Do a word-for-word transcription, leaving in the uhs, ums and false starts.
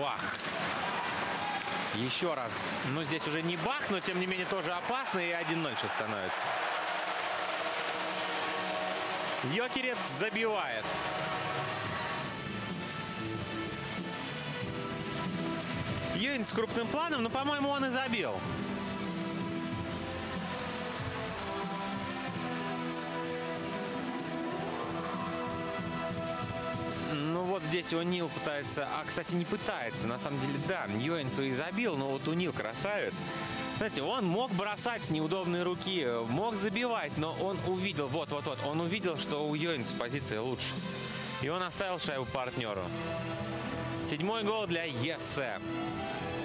бах. Еще раз. Ну, здесь уже не бах, но тем не менее тоже опасно. И один ноль сейчас становится. Йокерец забивает. Юнь с крупным планом, но, по-моему, он и забил. Ну вот здесь О'Нил пытается, а, кстати, не пытается, на самом деле, да, Юэнсу и забил, но вот О'Нил красавец. Знаете, он мог бросать с неудобной руки, мог забивать, но он увидел, вот-вот-вот, он увидел, что у Юэнса позиция лучше. И он оставил шайбу партнеру. Седьмой гол для ЕСЭ.